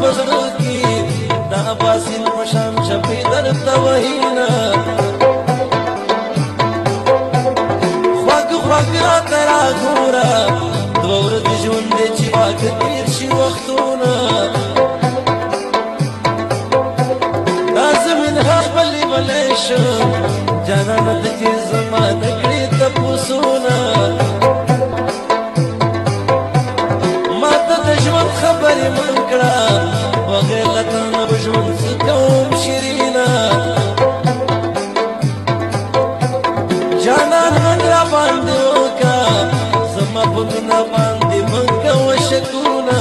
پزړه کې دا باسین پشان شپې درته وهینا خوږ راته راګوره دوه ورځې ژوند دی چې واګه تېر شي وختونه دا زمین خپلې بلی شم جانانه ته چې زما د کړې تپوسونه خبرې من کړه بغیر له تا نه به ژوند څه کوم شیرینه جانان غږ را باندې وکړه زما په مینه باندې من کوه شکونه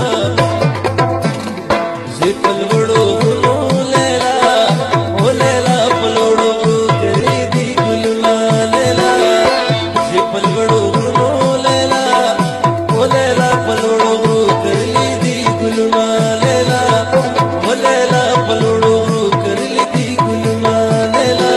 زه په لوړو غرو لیلا او لیلا په لوړو غرو کړي دي ګلونه لیلا زه په لوړو غرو لیلا او لیلا په لوړو غرو کړي ګلونه لیلا و لیلا په لوړو غرو کرلي دي ګلونه لیلا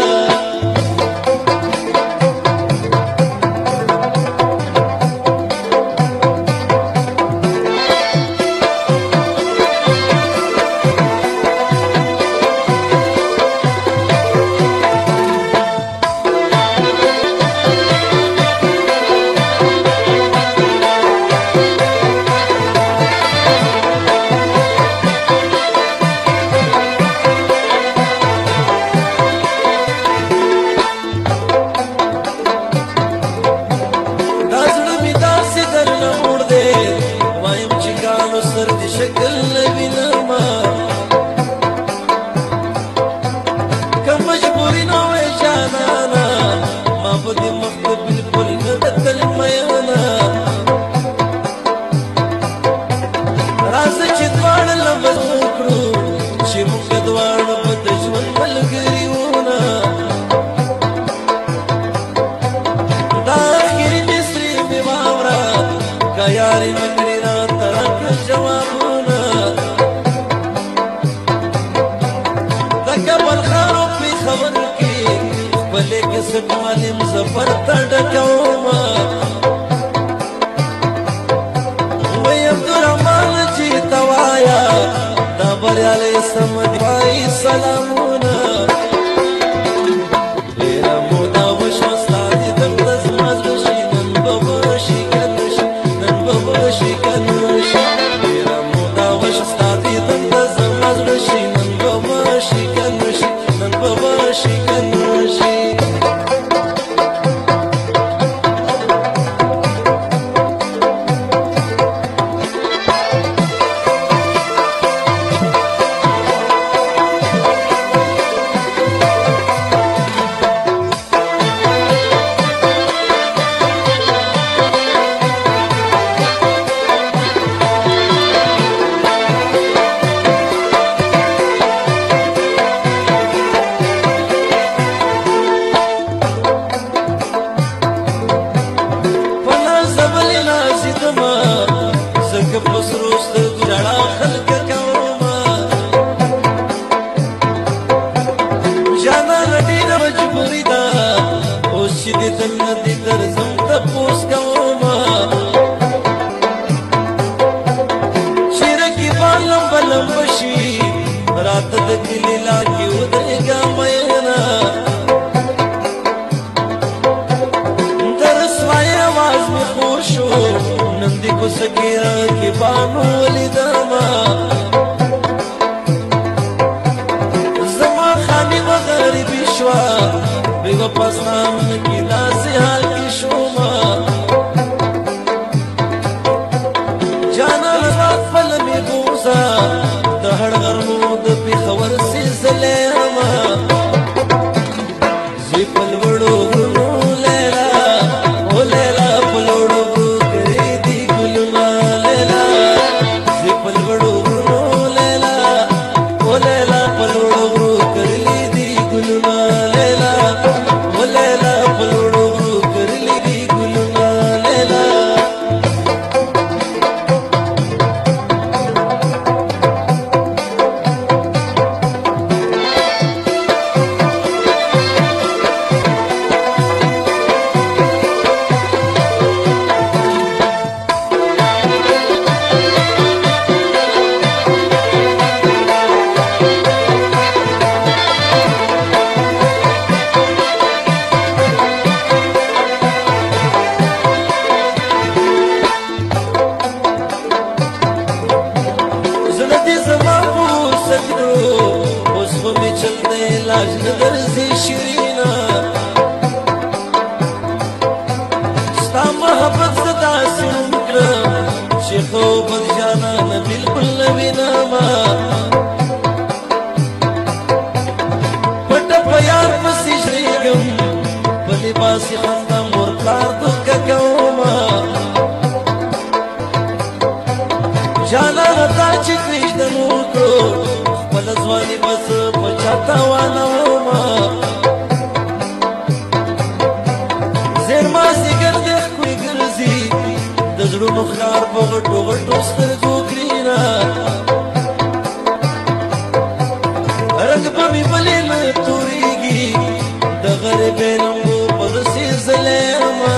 شکل وینما که مجبوری نه وای جانانا ما په دې مخ ته بالکل نه کتل میانا راځه چې دواړه لمس وکړو چې موږ دواړه په د ژوند ملګري وونه دا اخري مصري مې واوره که یاري مې کړې راته راکړه جوابونه کسب معلم زفر تډکوما وای عبدالرحمن چې توایا دا بریالی سمد وای سلامونه ډېره موده وشوه ستا دیدن د زما زړه شي نن به وشي که نه شي نن به وشي که نه شي ډېره موده وشوه ستا دیدن د زما زړه شي نن به وشي که نه شي نن به وشي که نه شي لیلا زما په سجدو اوس خو مې چل دی لاج نه درځي شیرینا ستا محبت زه داسې وکړم چې خوب د جانانه بلکل نه وینمه پټه په یار پسې ژرېږم په لباسې خندا مور پلار دوکه کومه جانانه تا چې پرېږده مو کړو خپله ځواني به زه په چا تاوانومه زیرمازدیګر دی ښکلې ګرځي د زړونو ښار په غټو غټو سترګو کړینه رنګ به مې بلې نه تورېږي د غریبۍ لمبو په دسې زلی یمه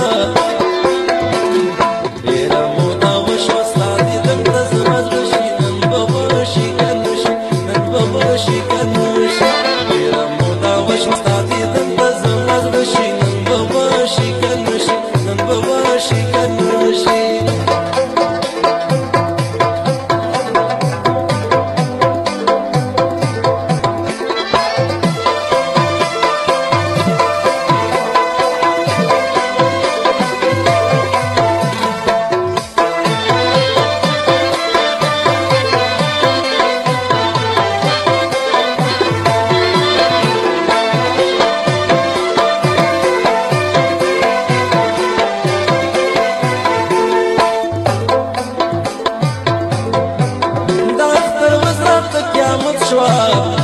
ډېره موده وشوه ستا دیدن ته زما زړه شي نن به شي که نه شي نن به شي که نه شي ډېره موده وشوه ستا دیدن ته زما زړه شي نن به شي که نه شي نن به شي که نه شي قیامت شوا